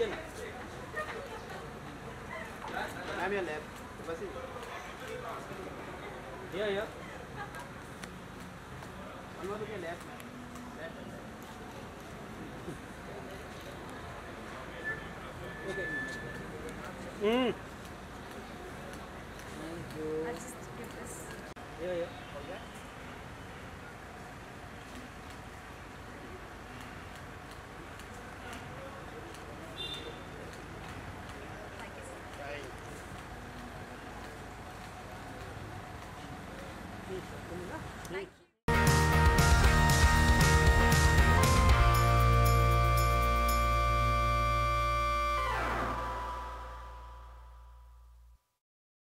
I'm your left. Urvashi. Here. One more to your left, man. Left. Okay. Thank you. I'll just give this. Okay. Thank you. Bye. Thank you.